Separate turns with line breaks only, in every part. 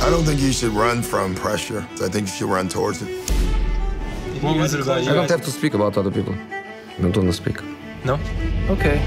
I don't think you should run from pressure. I think you should run towards it.
What was it about you?
I don't have to speak about other people. I don't want to speak.
No? Okay.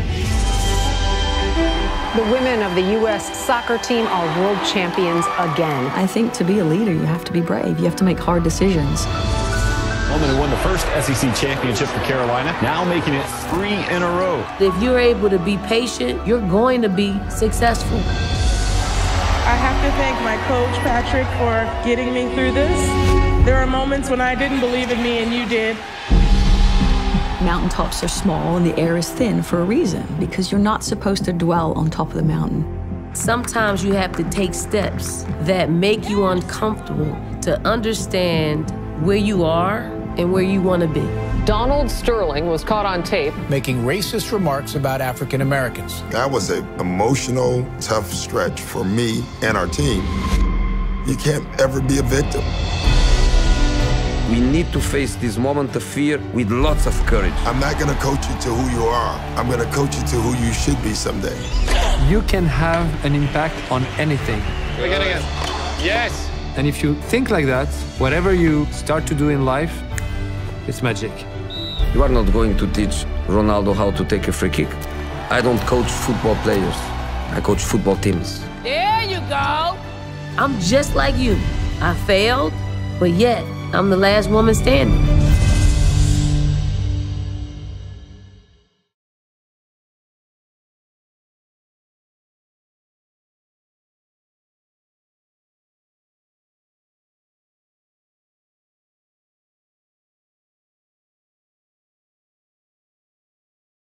The women of the U.S. soccer team are world champions again.
I think to be a leader, you have to be brave. You have to make hard decisions.
Woman who won the first SEC championship for Carolina, now making it 3 in a row.
If you're able to be patient, you're going to be successful.
I have to thank my coach, Patrick, for getting me through this. There are moments when I didn't believe in me and you did.
Mountaintops are small and the air is thin for a reason, because you're not supposed to dwell on top of the mountain.
Sometimes you have to take steps that make you uncomfortable to understand where you are and where you want to be.
Donald Sterling was caught on tape
making racist remarks about African Americans.
That was an emotional, tough stretch for me and our team. You can't ever be a victim.
We need to face this moment of fear with lots of courage.
I'm not going to coach you to who you are. I'm going to coach you to who you should be someday.
You can have an impact on anything.
Again. Yes!
And if you think like that, whatever you start to do in life, it's magic.
You are not going to teach Ronaldo how to take a free kick. I don't coach football players. I coach football teams.
There you go. I'm just like you. I failed, but yet I'm the last woman standing.